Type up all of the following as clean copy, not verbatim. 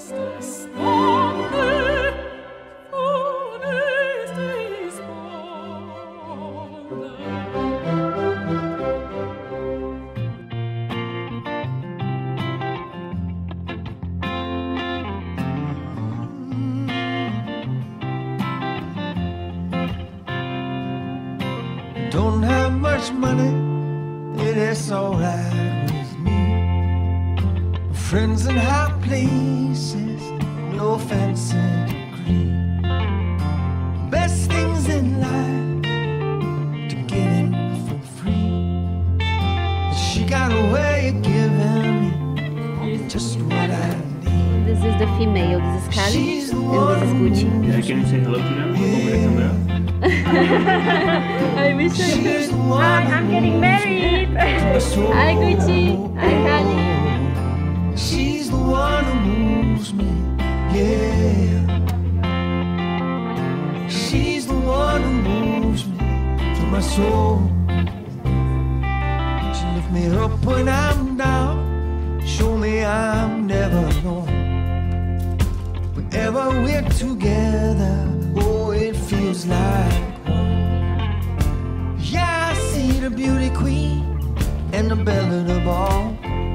Don't have much money, it is alright with me. Friends in high places, no fancy degree. Best things in life to get in for free. She got a way of giving me just what I need. This is the female, this is Kali, and this is Gucci. Yeah, can you say hello to them? Yeah. I wish I could. Hi, I'm getting married. Hi Gucci, hi Kali. She's the one who moves me, yeah. She's the one who moves me to my soul. She lift me up when I'm down, show me I'm never alone. Whenever we're together, oh, it feels like home. Yeah, I see the beauty queen and the belle of the ball.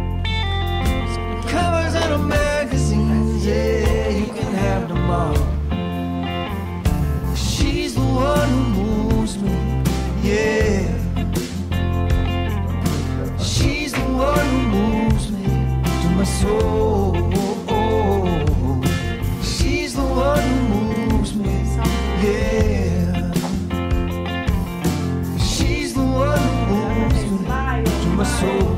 Covers in the magazines, yeah, you can have them all. She's the one who moves me, yeah. She's the one who moves me to my soul. She's the one who moves me, yeah. She's the one who moves me to my soul.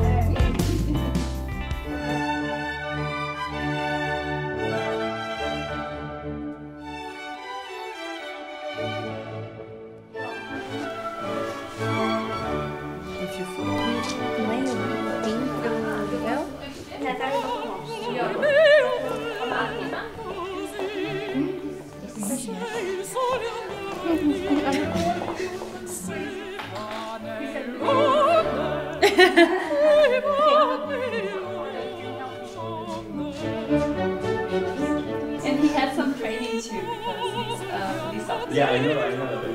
And he had some training too because he's Yeah, I know.